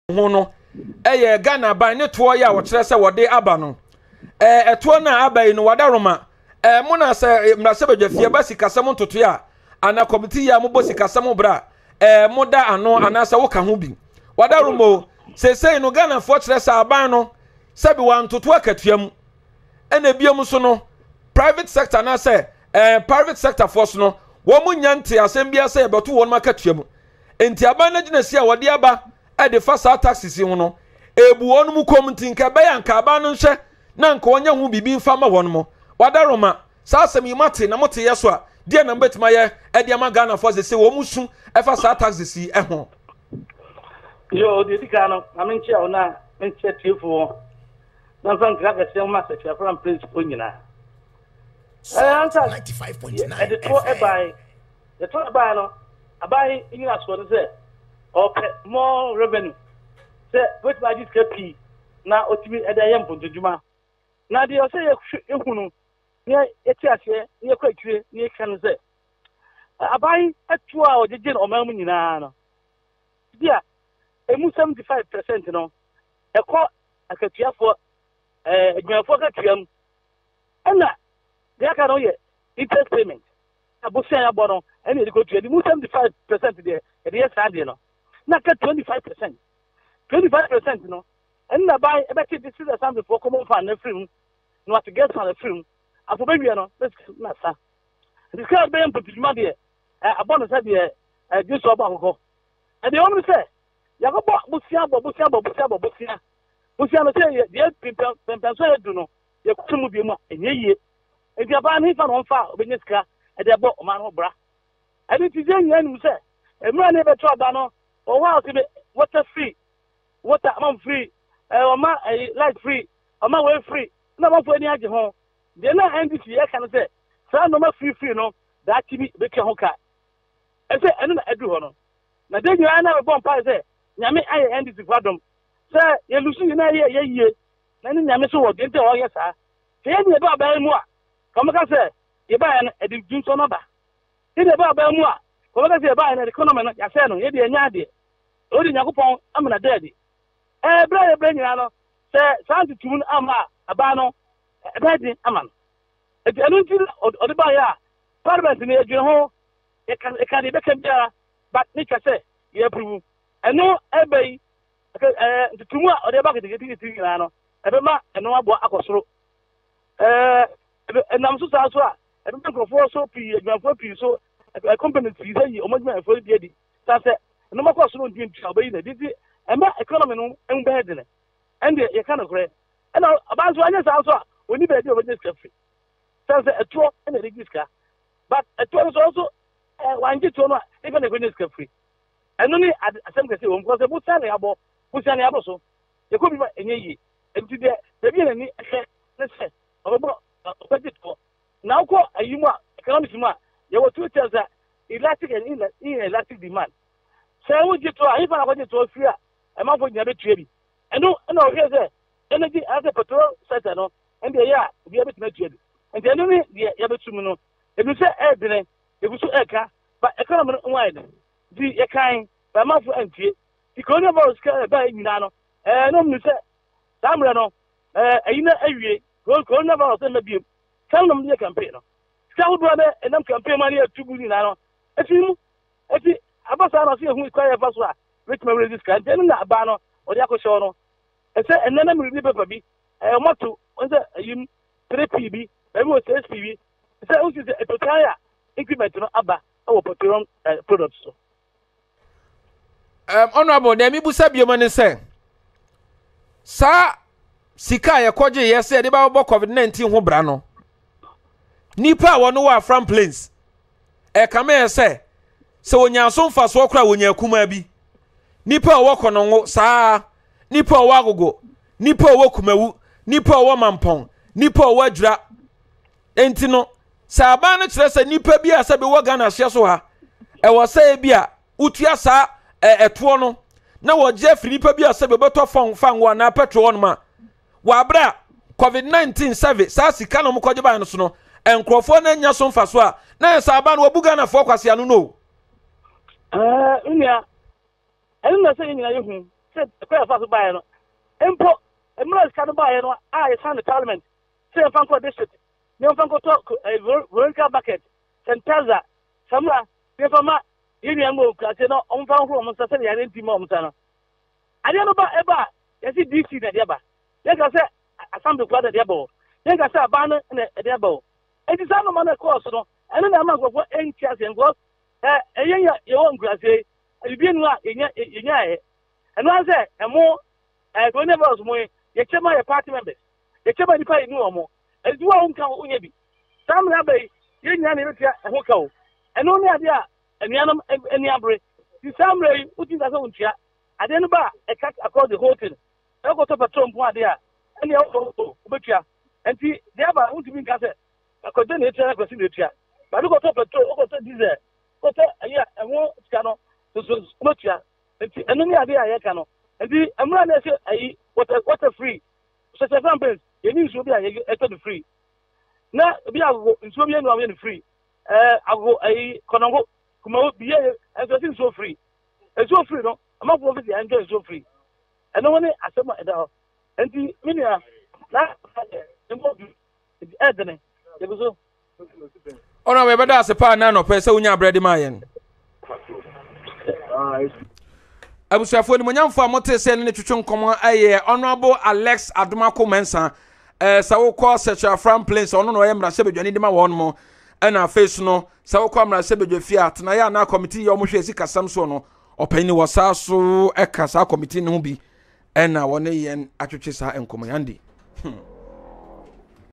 ho no Ghana ban ne to ya wo kire se wode aba no eto na aba no wadaroma mo na se mrase badwafie ba sikasem ntoto ya ana committee ya mo bo sikasem bra mo da ano ana se wo ka ho bi wadaroma sesei no Ghana fo kire se aban no se bi wan ntoto akatuam ena biom so no private sector na se private sector force no wo mo nyante asem bia se beto won makatuam enti aban na gina si a wode aba de fa sa taxes ho no ebu won mu komiti nka be ya nka aban no hye na nka onye hu bibi mfa ma won mo wadaroma sa asem yi mate na mote yeso a de na mbetima ye de ama Ghana force se wo musu fa sa taxes ho yo de dikano amenche ona menche tifo na fan kaka se ma se from principle nyina answer 95.9 the to buy no abai nyina so no say more revenue say what by this KP na otimi edayem pontojuma na de o say ehunu ne eti ase ne kwatire ne kan say abai atu a ojeje no mamu nyina no dia emu 75% no ekọ akatuafo adwuafo katuam ena dia ka no ye interest payment abusia ya bono ena de kotua di mu 75% de ye sade no na ka 25% no ena bai ebeti this is something for common fan na film no at get on the film afo be wi no na sa this kind be impotuma de abono sa de this oba akoko e de omri say yakobo busia no say de pempen so edu no ye kutumu bi mu enye yie enti aba na ifa no mfa obenyeska e de bo o man ho bra e de ti je nya nu say emra na be to aba no o wa o be water free water am free o ma light free o ma way free na ma fo ani age ho de na NDC ye kan say sa no ma free no da tibi be ke ho ka e say enu na edu ho no na de nya na be bon pa say nyame aye NDC kwadom say ye lusu ni na ye yie na ni nyame so wo de nte o ye sa se ye ni ba ba mu a komo ka say ye ba ya na edi junso no ba ye de ba ba mu a komo ka say ba ya na economy no ya say no ye de nya ade o di nyakopon amana dedi bra nyina no say santi tumun ama aba no dedi aman e de anu ti o de ba ya parliament ni edwe ho e kan de be kan bia but ni ka say ye approve eno ebei tumu a o de ba ke de nyina no ebe ma eno abo akosoro enam so sa so a ebe microphone so pi adwafo pi so company ti say o mo dwuma efo di edi sa say no makọ so ndin twa obayi na didi ema economy no embe hedene ende ye kana kore ena abanzo anya sa so a oni be di obaje skafi say eto ena register but eto so also wanji to no even e kwenye skafi eno ni asem kase wo mko se busa na abo so ye ko bi ba enye yi enti de bi na ni ne se obo obaje to na uko ayimu a economics mu a ye wo 2000 elastic and inelastic demand say we get to if I want to fear a man for the trade and no here energy as a petrol sector no and the year be able to make trade and the enemy the able to no if you say air then if you say air but economy wide the kind by man for anti the coronavirus by no no me say samre no ayina awie coronavirus na bi tell them the campaign no say we do na campaign money atubuli na no efi abasa na so ehu kwaya fa so a which me resist kan den na aba no o de akosho no e say enana me bi papa bi moto o say ayim 3p bi e bi o 6p bi e say o say etotaya increment no aba o petroleum products so honorable dem ibusa bioma ne say sa sika ye koje ye say de ba bo covid-19 ho bra no nipa wono wa from plains kama ye say se wonya so mfa so kra wonya kuma bi nipa wo kono saa nipa wo agogo nipa wo kumawu nipa wo mampon nipa wo adura enti no sa aba no kire se nipa bi asa be wo Ghana hye so ha wo sa bi a utua saa eto no na wo je firi nipa bi asa be beto fan wo na petrol no ma wa bra covid-19 service sa sika no mkoje ba no so no enkrofo na nya so mfa so a na sa aba no wo Ghana fo kwase anu no unia elu na say nyina yehu said quite fast by no empo emra ska no by no I sign the parliament say fanko district ne fanko talk volunteer bucket sentaza samra ne fama yini ambo klase no on fan ho mo say ya nti mo mta no ade no ba eba yesi DC na de ba ye ka say assembly kwa de ba ye ka say aba no na de ba enti sa no man course no ene na amagofo entiase ngo eyenya ye won klase bibie nu a yenya eno ase emo go never was mo ye chema ye party members ye chema ni pa inu omo edi wa unka onye bi sam na bai yenya ne retia ho ka o eno ne ade a enuanom eni abre di sam re uti da so untia ade no ba e cut across the whole thing e go to patrol mpo ade a eni o betua enti de aba unti bi nka se akoje ne etia kwesi ne etia ba go to patrol go to diesel go to aya enwo tika no so betua enti eno ne ade a ye ka no enti amra na se ayi water free so se campaigns ye ni nsuo bi a ye eto free na bi ago nsuo bi enu am free ago ayi konongo kuma bi ye enso sin so free enso free no ama ko fi enjoy so free eno woni asema eda enti minia na embo edene ye go ona we beda asepa na no pese unya bread ma yen abusuafo ni monyamfo amotese ne twetwe nkomo aye honorable Alex Adomako Mensa sawo call Central Farm Place ono no yemra sebedwani de ma won mo na face no sawo call mra sebedwa fi atena ya na committee yo mo hwe sika sam so no opani wasa so ekasa committee no bi na won yen atwetwe sa enkomo yandi